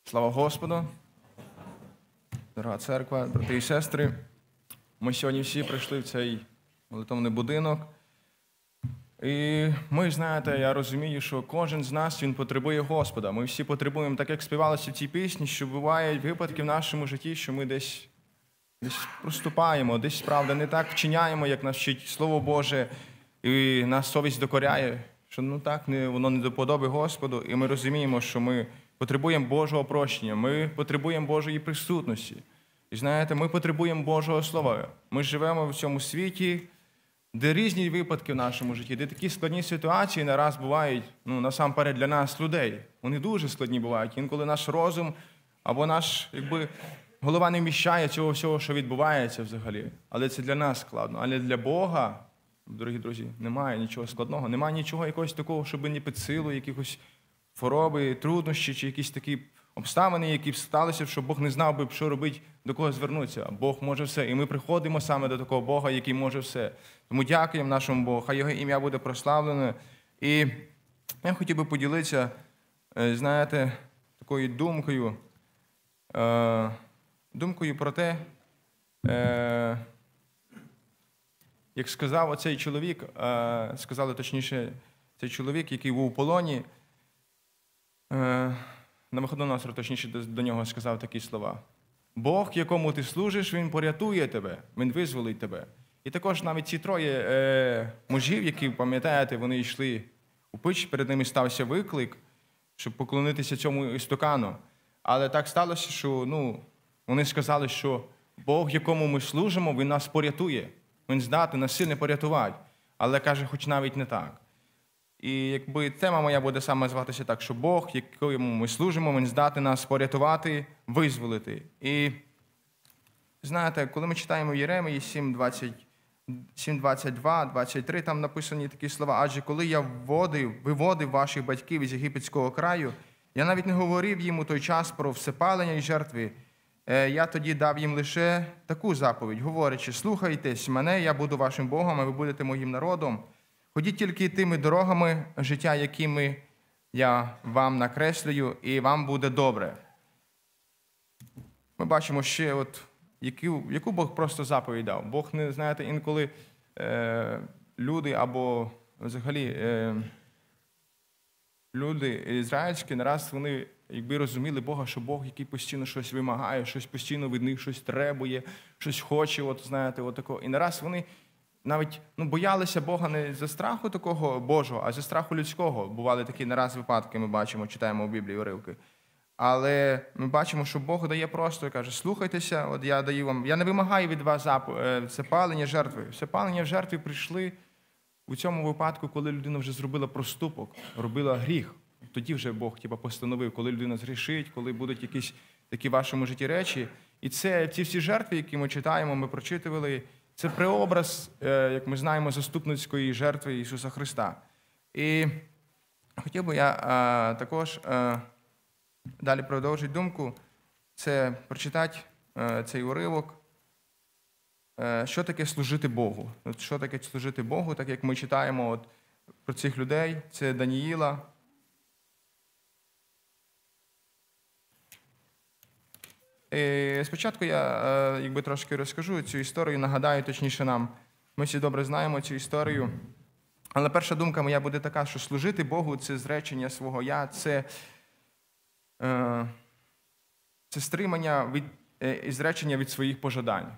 Слава Господу! Дорога церква, брати і сестри, ми сьогодні всі прийшли в цей молитовний будинок. І ми, знаєте, я розумію, що кожен з нас, він потребує Господа. Ми всі потребуємо, так як співалося в цій пісні, що бувають випадки в нашому житті, що ми десь проступаємо, десь, правда, не так вчиняємо, як нас вчить Слово Боже, і нас совість докоряє, що воно не до подоби Господу, і ми розуміємо, що ми потребуємо Божого прощення, ми потребуємо Божої присутності. І знаєте, ми потребуємо Божого Слова. Ми живемо в цьому світі, де різні випадки в нашому житті, де такі складні ситуації нараз бувають, насамперед для нас, людей. Вони дуже складні бувають. Інколи наш розум або наш, голова не вміщає цього всього, що відбувається взагалі. Але це для нас складно. Але для Бога, дорогі друзі, немає нічого складного, немає нічого якогось такого, щоб не під силу, якихось хвороби, труднощі чи якісь такі обставини, які б сталися, щоб Бог не знав би, що робити, до кого звернутися. Бог може все. І ми приходимо саме до такого Бога, який може все. Тому дякуємо нашому Богу. Хай Його ім'я буде прославлене. І я хотів би поділитися, знаєте, такою думкою про те, як сказав оцей чоловік, сказали точніше, цей чоловік, який був у полоні, Навуходоносор, точніше, до нього сказав такі слова. Бог, якому ти служиш, Він порятує тебе, Він визволить тебе. І також навіть ці троє мужів, які, пам'ятаєте, вони йшли у пич, перед ними стався виклик, щоб поклонитися цьому істукану. Але так сталося, що вони сказали, що Бог, якому ми служимо, Він нас порятує. Він здатний нас сильно порятувати. Але каже, хоч навіть не так. І тема моя буде саме зватися так, що Бог, якому ми служимо, Він здатний нас порятувати, визволити. І знаєте, коли ми читаємо Єремії 7:22, 23, там написані такі слова. Адже коли я виводив ваших батьків із єгипетського краю, я навіть не говорив їм у той час про всепалення і жертви. Я тоді дав їм лише таку заповідь, говорячи, слухайтесь мене, я буду вашим Богом, а ви будете моїм народом. Ходіть тільки тими дорогами життя, якими я вам накреслюю, і вам буде добре. Ми бачимо ще, яку Бог просто заповідь дав. Бог, не знаєте, інколи люди або взагалі люди ізраїльські, нараз вони розуміли Бога, що Бог, який постійно щось вимагає, щось постійно від них щось требує, щось хоче, такого. І нараз вони навіть боялися Бога не за страху такого Божого, а за страху людського. Бували такі нараз випадки, ми бачимо, читаємо у Біблії уривки. Але ми бачимо, що Бог дає просто і каже, слухайтеся, я даю вам, я не вимагаю від вас всепалення жертви. Всепалення в жертві прийшли у цьому випадку, коли людина вже зробила проступок, робила гріх. Тоді вже Бог постановив, коли людина згрішить, коли будуть якісь такі в вашому житті речі. І ці всі жертви, які ми читаємо, ми прочитували, це преобраз, як ми знаємо, заступницької жертви Ісуса Христа. І хотів би я також далі продовжити думку, це прочитати цей уривок, що таке служити Богу. Що таке служити Богу, так як ми читаємо про цих людей, це Даніїла. І спочатку я трошки розкажу цю історію, нагадаю точніше нам. Ми всі добре знаємо цю історію. Але перша думка моя буде така, що служити Богу – це зречення свого «я», це стримання і зречення від своїх пожадань.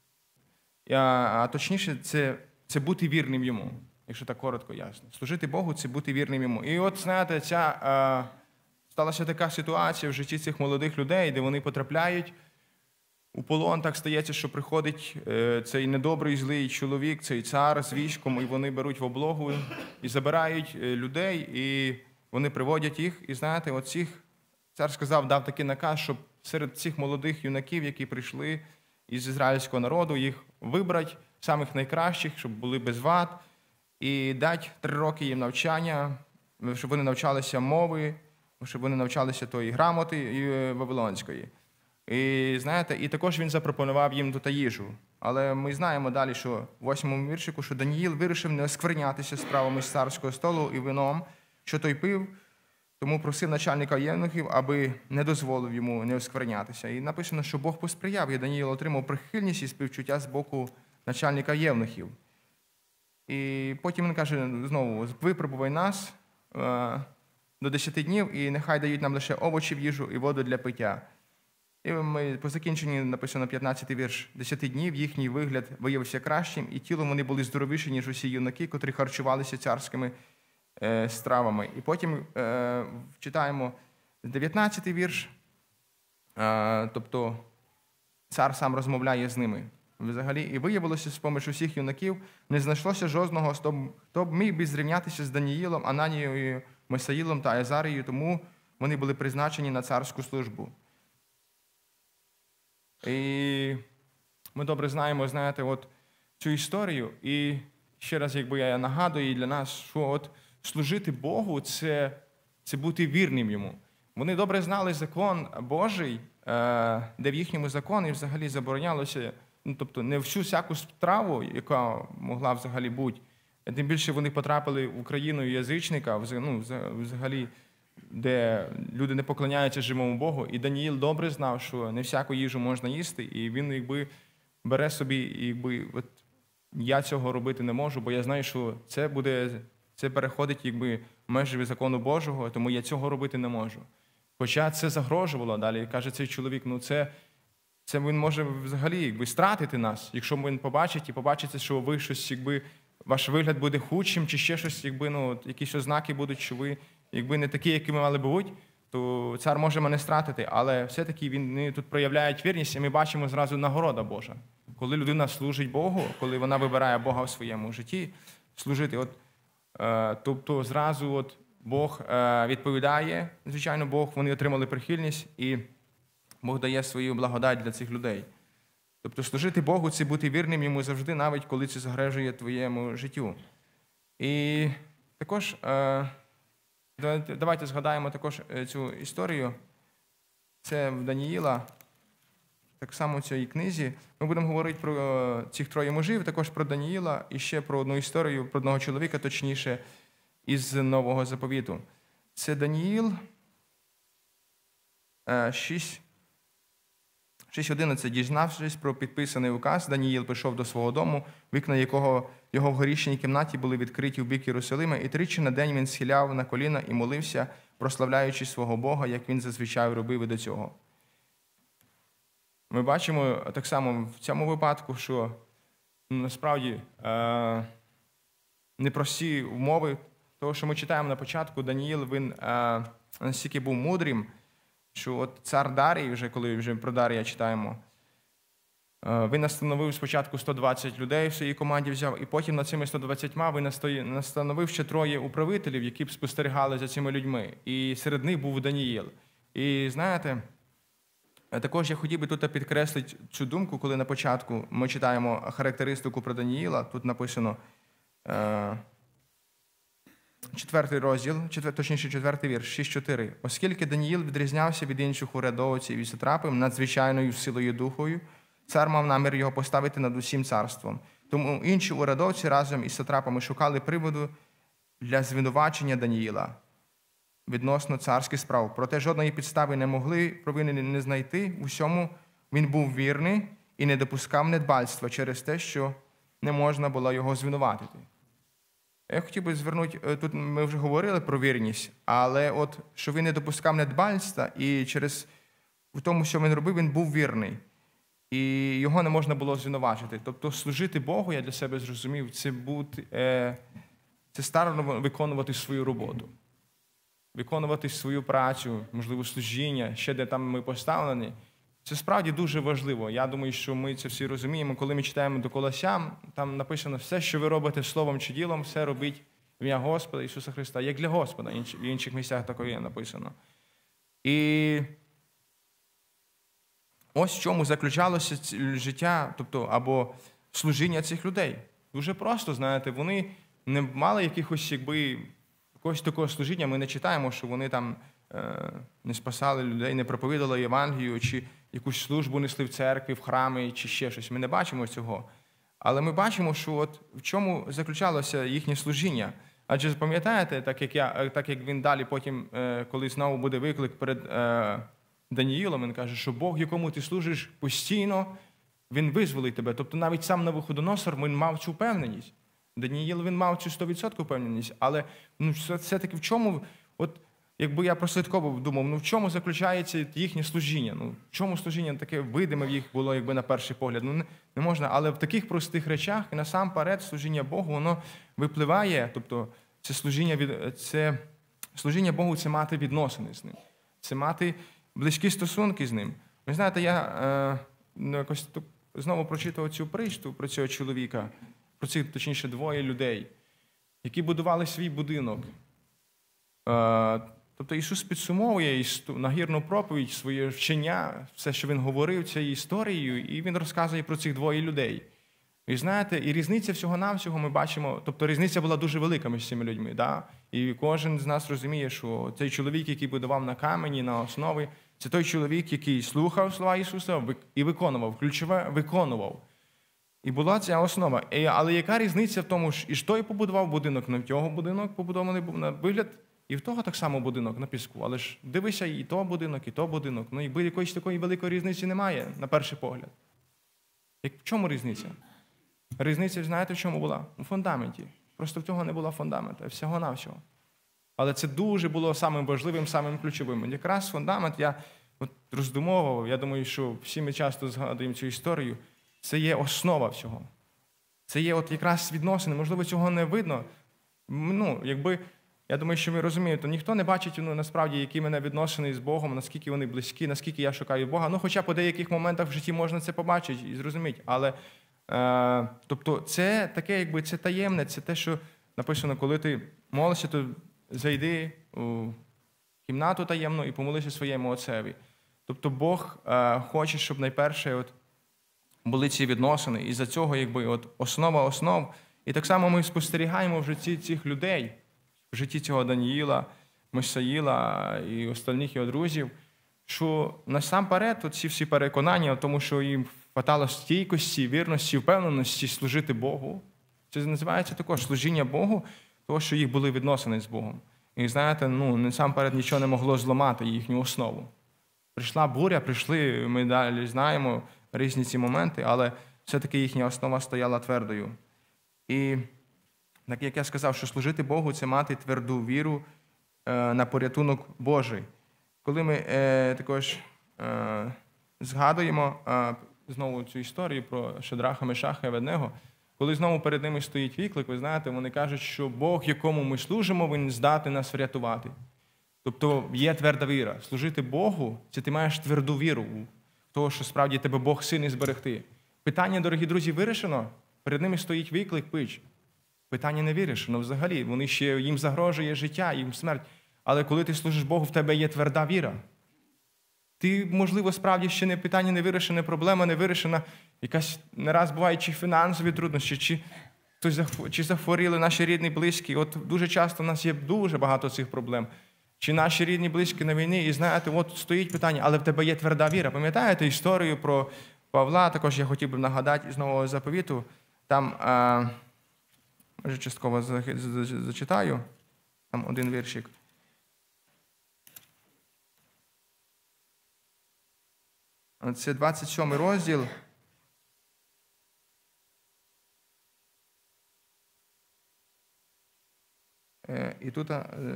А точніше, це бути вірним Йому, якщо так коротко, ясно. Служити Богу – це бути вірним Йому. І знаєте, сталася така ситуація в житті цих молодих людей, де вони потрапляють у полон. Так стається, що приходить цей недобрий, злий чоловік, цей цар з військом, і вони беруть в облогу і забирають людей, і вони приводять їх. І знаєте, цар сказав, дав такий наказ, щоб серед цих молодих юнаків, які прийшли із ізраїльського народу, їх вибрати, самих найкращих, щоб були без вад, і дати 3 роки їм навчання, щоб вони навчалися мови, щоб вони навчалися тої грамоти вавилонської. І знаєте, і також він запропонував їм тут їжу. Але ми знаємо далі, що в 8-му віршику, що Даніїл вирішив не осквернятися справами з царського столу і вином, що той пив, Тому просив начальника євнухів, аби не дозволив йому не осквернятися. І написано, що Бог посприяв, і Даниїл отримав прихильність і співчуття з боку начальника євнухів. І потім він каже знову: випробувай нас до 10 днів, і нехай дають нам лише овочі в їжу і воду для пиття. І ми по закінченні написано 15-й вірш. 10 днів їхній вигляд виявився кращим, і тілом вони були здоровіші, ніж усі юнаки, котрі харчувалися царськими стравами. І потім читаємо 19-й вірш, тобто цар сам розмовляє з ними. Взагалі, і виявилося, з-поміж усіх юнаків не знайшлося жодного, хто б міг би зрівнятися з Даніїлом, Ананією, Мисаїлом та Азарією, тому вони були призначені на царську службу. І ми добре знаємо, знаєте, от цю історію, і ще раз, якби я нагадую для нас, що от служити Богу – це бути вірним Йому. Вони добре знали закон Божий, де в їхньому законі взагалі заборонялося, тобто не всю всяку страву, яка могла взагалі бути. Тим більше вони потрапили в Україну язичника, взагалі, де люди не поклоняються живому Богу. І Даніїл добре знав, що не всяку їжу можна їсти, і він якби бере собі, от я цього робити не можу, бо я знаю, що це переходить межі закону Божого, тому я цього робити не можу. Хоча це загрожувало далі, каже цей чоловік, це він може взагалі стратити нас, якщо він побачить і побачиться, що ви щось, ваш вигляд буде худшим, чи ще щось, якісь ознаки будуть, що ви не такі, які ми мали б бути, то цар може мене стратити. Але все-таки вони тут проявляють вірність, і ми бачимо зразу нагорода Божа. Коли людина служить Богу, коли вона вибирає Бога в своєму житті, служити, тобто зразу Бог відповідає, звичайно, вони отримали прихильність, і Бог дає свою благодать для цих людей. Тобто служити Богу – це бути вірним Йому завжди, навіть коли це загрожує твоєму життю. І також давайте згадаємо також цю історію. Це в Даніїла, так само в цій книзі. Ми будемо говорити про цих троє мужів, також про Даніїла і ще про одну історію, про одного чоловіка, точніше, із Нового Заповіту. Це Даніїл 6:11. Дізнавшись про підписаний указ, Даніїл пішов до свого дому, вікна якого його в горішній кімнаті були відкриті в бік Єрусалима, і тричі на день він схиляв на коліна і молився, прославляючи свого Бога, як він зазвичай робив і до цього. Ми бачимо так само в цьому випадку, що насправді непрості умови, того, що ми читаємо на початку, Даніїл, він настільки був мудрим, що цар Дарій, коли про Дарія читаємо, він настановив спочатку 120 людей в своїй команді взяв, і потім над цими 120 він настановив ще 3 управителів, які б спостерігали за цими людьми. І серед них був Даніїл. І знаєте, також я хотів би тут підкреслити цю думку, коли на початку ми читаємо характеристику про Даніїла, тут написано 4 розділ, точніше 4 вірш, 6:4. Оскільки Даніїл відрізнявся від інших урядовців і сатрапів надзвичайною силою духою, цар мав намір його поставити над усім царством. Тому інші урядовці разом із сатрапами шукали приводу для звинувачення Даніїла відносно царських справ. Проте жодної підстави не могли провини не знайти. У всьому він був вірний і не допускав недбальства через те, що не можна було його звинуватити. Я хотів би звернути, тут ми вже говорили про вірність, але що він не допускав недбальства, і в тому, що він робив, він був вірний. І його не можна було звинувачити. Тобто служити Богу, я для себе зрозумів, це старанно виконувати свою роботу. Виконувати свою працю, можливо, служіння, ще де там ми поставлені. Це справді дуже важливо. Я думаю, що ми це всі розуміємо. Коли ми читаємо до Колосян, там написано: все, що ви робите словом чи ділом, все робіть в ім'я Господа Ісуса Христа, як для Господа. В інших місцях такое написано. І ось в чому заключалося життя, або служіння цих людей. Дуже просто, знаєте, вони не мали якогось такого служіння. Ми не читаємо, що вони там не спасали людей, не проповідали Євангелію, чи якусь службу несли в церкві, в храмі, чи ще щось. Ми не бачимо цього. Але ми бачимо, що в чому заключалося їхнє служіння. Адже пам'ятаєте, так як він далі потім, коли знову буде виклик перед Даніїлом, він каже, що Бог, якому ти служиш постійно, він визволить тебе. Тобто навіть сам Навуходоносор, він мав цю впевненість. Даніїл, він мав цю 100% впевненість. Але все-таки в чому, якби я прослідково думав, в чому заключається їхнє служіння? В чому служіння таке видиме в їх було, якби на перший погляд? Не можна, але в таких простих речах, і насамперед, служіння Богу, воно випливає, тобто це служіння Богу – це мати відносини з Ним, це мати близькі стосунки з Ним. Ви знаєте, я якось знову прочитав цю притчу про цього чоловіка, про цих, точніше, двоє людей, які будували свій будинок. Тобто Ісус підсумовує нагірну проповідь, своє вчення, все, що Він говорив цією історією, і Він розказує про цих двоє людей. І знаєте, і різниця всього-навсього ми бачимо, тобто різниця була дуже велика між цими людьми. Да? І кожен з нас розуміє, що цей чоловік, який будував на камені, на основі, це той чоловік, який слухав слова Ісуса і виконував, ключове – виконував. І була ця основа. Але яка різниця в тому, і ж той побудував будинок, на його будинок побудований був на вигляд, і в того так само будинок на піску. Але ж дивися, і то будинок, і то будинок. Якби якоїсь такої великої різниці немає, на перший погляд. В чому різниця? Різниця, знаєте, в чому була? У фундаменті. Просто в цього не було фундаменту, всього-навсього. Але це дуже було самим важливим, самим ключовим. І якраз фундамент, я роздумовував, я думаю, що всі ми часто згадуємо цю історію, це є основа всього. Це є якраз відносини, можливо, цього не видно. Я думаю, що ви розумієте, ніхто не бачить, насправді, які в мене відносини з Богом, наскільки вони близькі, наскільки я шукаю Бога. Хоча по деяких моментах в житті можна це побачити і зрозуміти. Але, тобто, це таке, це таємне, це те, що написано, коли ти молишся, то зайди у кімнату таємну і помолися своєму Отцеві. Тобто, Бог хоче, щоб найперше були ці відносини. І за цього, основа основ. І так само ми спостерігаємо в житті цих людей, в житті цього Даніїла, Мисаїла і остальних його друзів, що насамперед ці всі переконання, тому що їм хватало стійкості, вірності, впевненості служити Богу. Це називається також служіння Богу, тому що їх були відносини з Богом. І знаєте, насамперед нічого не могло зламати їхню основу. Прийшла буря, ми далі знаємо різні ці моменти, але все-таки їхня основа стояла твердою. І так як я сказав, що служити Богу – це мати тверду віру на порятунок Божий. Коли ми також згадуємо знову цю історію про Шадраха, Мешаха і Аведнего, коли знову перед ними стоїть виклик, ви знаєте, вони кажуть, що Бог, якому ми служимо, Він здатний нас врятувати. Тобто є тверда віра. Служити Богу – це ти маєш тверду віру в того, що справді тебе Бог сильний зберегти. Питання, дорогі друзі, вирішено. Перед ними стоїть виклик, пич. Питання не вирішено взагалі. Їм загрожує життя, їм смерть. Але коли ти служиш Богу, в тебе є тверда віра. Ти, можливо, справді ще питання не вирішене, проблема не вирішена. Якась не раз бувають чи фінансові труднощі, чи захворіли наші рідні, близькі. Дуже часто в нас є дуже багато цих проблем. Чи наші рідні, близькі на війні, і знаєте, стоїть питання, але в тебе є тверда віра. Пам'ятаєте історію про Павла? Також я хотів би нагадати із Нового Заповіту. Там, може, частково зачитаю, там один віршик. Це 27 розділ. І тут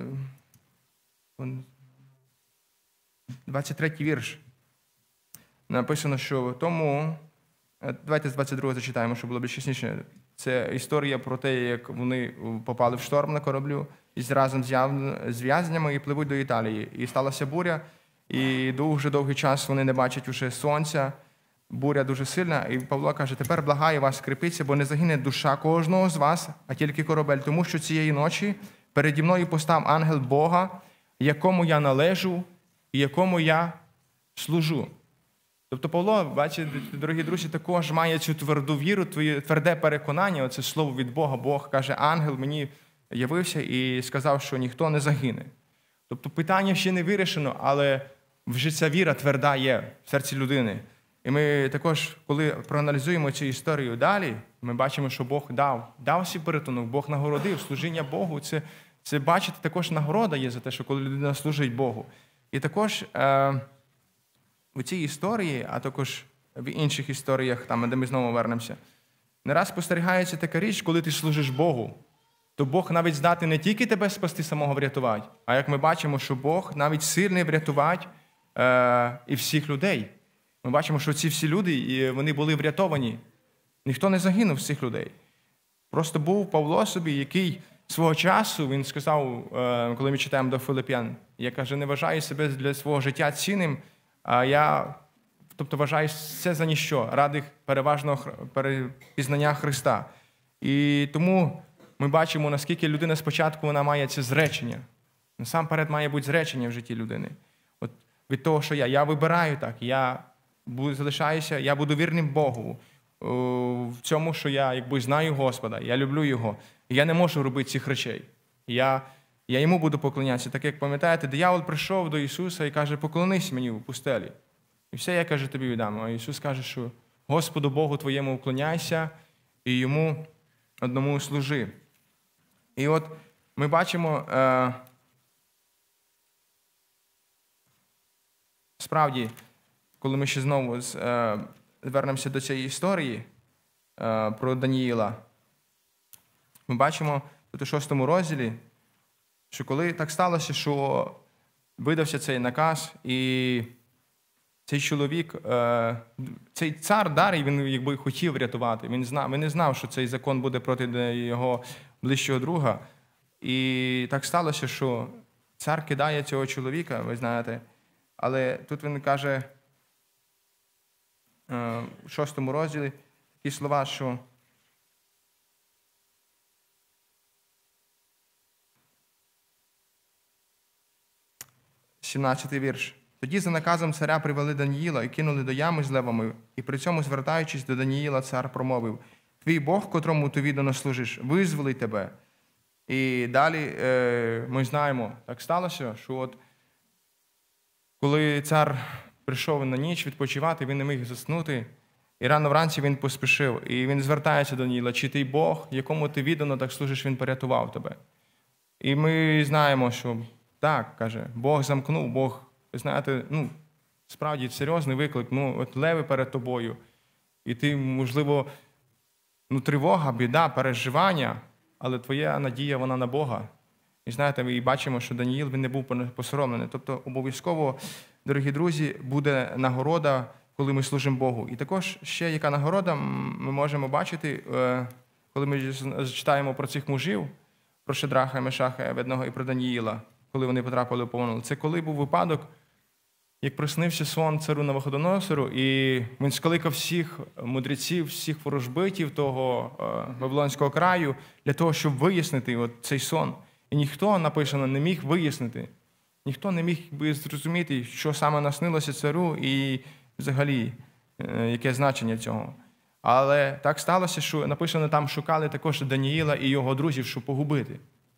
23-й вірш. Написано, що тому... Давайте з 22-го зачитаємо, щоб було більш чесніше. Це історія про те, як вони попали в шторм на кораблю разом з в'язнями і пливуть до Італії. І сталася буря, і дуже довгий час вони не бачать уже сонця. Буря дуже сильна. І Павло каже, тепер благаю вас, скріпіться, бо не загине душа кожного з вас, а тільки корабель. Тому що цієї ночі переді мною постав ангел Бога, якому я належу і якому я служу. Тобто Павло, бачите, дорогі друзі, також має цю тверду віру, тверде переконання, оце слово від Бога. Бог каже, ангел мені явився і сказав, що ніхто не загине. Тобто питання ще не вирішено, але вже ця віра тверда є в серці людини. І ми також, коли проаналізуємо цю історію далі, ми бачимо, що Бог дав свій порятунок, Бог нагородив. Служіння Богу – це бачите, також нагорода є за те, що коли людина служить Богу. І також у цій історії, а також в інших історіях, там, де ми знову вернемося, не раз спостерігається така річ, коли ти служиш Богу, то Бог навіть здатний не тільки тебе спасти, самого врятувати, а як ми бачимо, що Бог навіть сильний врятувати і всіх людей. Ми бачимо, що ці всі люди, вони були врятовані. Ніхто не загинув з цих людей. Просто був Павло собі, який свого часу, він сказав, коли ми читаємо до Филип'ян, я, каже, не вважаю себе для свого життя цінним, а я, вважаю все за ніщо, ради переважного пізнання Христа. І тому ми бачимо, наскільки людина спочатку вона має це зречення. Насамперед має бути зречення в житті людини. От від того, що я вибираю так, я залишаюся, я буду вірним Богу в цьому, що я знаю Господа, я люблю Його. І я не можу робити цих речей. Я Йому буду поклонятися. Так як пам'ятаєте, диявол прийшов до Ісуса і каже, поклонись мені в пустелі. І все я, каже, тобі віддам. А Ісус каже, що Господу Богу твоєму вклоняйся і Йому одному служи. І от ми бачимо, справді, коли ми ще знову звернемося до цієї історії про Даніїла, ми бачимо тут у 6 розділі, що коли так сталося, що видався цей наказ, і цей чоловік, цей цар Дарій, він хотів врятувати. Він не знав, що цей закон буде проти його ближчого друга. І так сталося, що цар кидає цього чоловіка, ви знаєте, але тут він каже у 6 розділі такі слова, що «17-й вірш. Тоді за наказом царя привели Даніїла і кинули до ями з левами, і при цьому, звертаючись до Даніїла, цар промовив: «Твій Бог, котрому ти віддано служиш, визволить тебе». І далі ми знаємо, так сталося, що от коли цар прийшов на ніч відпочивати, він не міг заснути, і рано вранці він поспішив, і він звертається до Даніїла: «Чи ти Бог, якому ти віддано так служиш, він порятував тебе?» І ми знаємо, що так, каже, Бог замкнув, Бог, ви знаєте, справді серйозний виклик, от леви перед тобою, і ти, можливо, тривога, біда, переживання, але твоя надія, вона на Бога. І знаєте, ми бачимо, що Даніїл, він не був посоромлений. Тобто обов'язково, дорогі друзі, буде нагорода, коли ми служимо Богу. І також ще яка нагорода ми можемо бачити, коли ми читаємо про цих мужів, про Шедраха, Мешаха, Аведнего і про Даніїла, коли вони потрапили в полон. Це коли був випадок, як приснився сон царю Навуходоносору, і він скликав всіх мудреців, всіх ворожбитів того Вавилонського краю для того, щоб вияснити цей сон. І ніхто, написано, не міг вияснити, ніхто не міг би зрозуміти, що саме наснилося царю і взагалі, яке значення цього. Але так сталося, що написано, там шукали також Даніїла і його друзів, щоб погубити.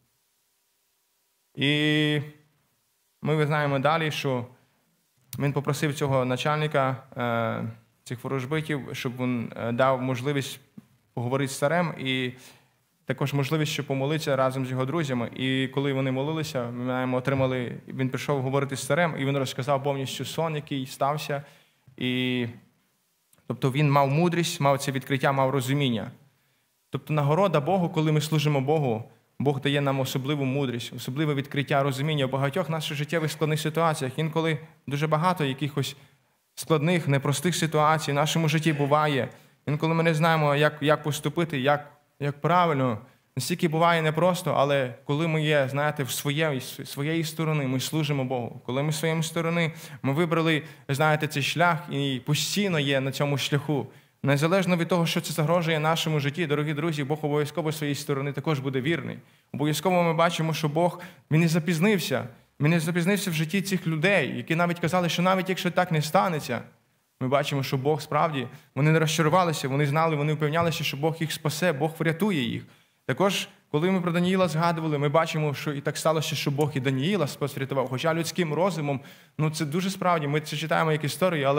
І ми знаємо далі, що він попросив цього начальника цих ворожбитів, щоб він дав можливість поговорити з царем і також можливість, щоб помолитися разом з його друзями. І коли вони молилися, він прийшов говорити з царем, і він розказав повністю сон, який стався. І, тобто він мав мудрість, мав це відкриття, мав розуміння. Тобто нагорода Богу, коли ми служимо Богу, Бог дає нам особливу мудрість, особливе відкриття, розуміння в багатьох наших життєвих складних ситуаціях. Інколи дуже багато якихось складних, непростих ситуацій в нашому житті буває. Інколи ми не знаємо, як поступити, як правильно. Настільки буває непросто, але коли ми є, знаєте, своєї сторони, ми служимо Богу. Коли ми своєї сторони, ми вибрали, знаєте, цей шлях і постійно є на цьому шляху. Незалежно від того, що це загрожує нашому житті, дорогі друзі, Бог обов'язково з своєї сторони також буде вірний. Обов'язково ми бачимо, що Бог, він не запізнився. Він не запізнився в житті цих людей, які навіть казали, що навіть якщо так не станеться, ми бачимо, що Бог справді, вони не розчарувалися, вони знали, вони впевнялися, що Бог їх спасе, Бог врятує їх. Також, коли ми про Даніїла згадували, ми бачимо, що і так сталося, що Бог і Даніїла спас врятував. Хоча людським розумом, це дуже справді, ми це читаємо як історію, але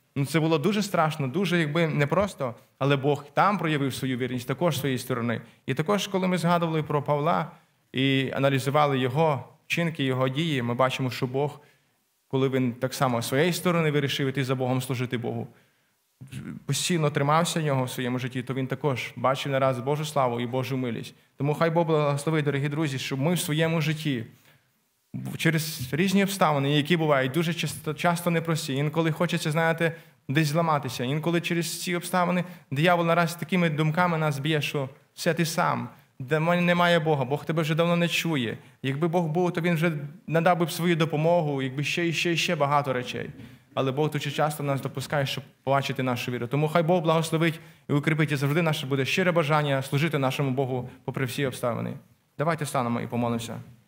Це було дуже страшно, дуже непросто, але Бог там проявив свою вірність також з своєї сторони. І також, коли ми згадували про Павла і аналізували його вчинки, його дії, ми бачимо, що Бог, коли він так само з своєї сторони вирішив іти за Богом, служити Богу, постійно тримався нього в своєму житті, то він також бачив не раз Божу славу і Божу милість. Тому хай Бог благословить, дорогі друзі, щоб ми в своєму житті через різні обставини, які бувають дуже часто непрості, інколи хочеться, знаєте, десь зламатися, інколи через ці обставини диявол нараз такими думками нас б'є, що все ти сам, де немає Бога, Бог тебе вже давно не чує. Якби Бог був, то він вже надав би свою допомогу, якби ще багато речей. Але Бог дуже часто нас допускає, щоб побачити нашу віру. Тому хай Бог благословить і укріпить, і завжди наше буде щире бажання служити нашому Богу попри всі обставини. Давайте станемо і помолимося.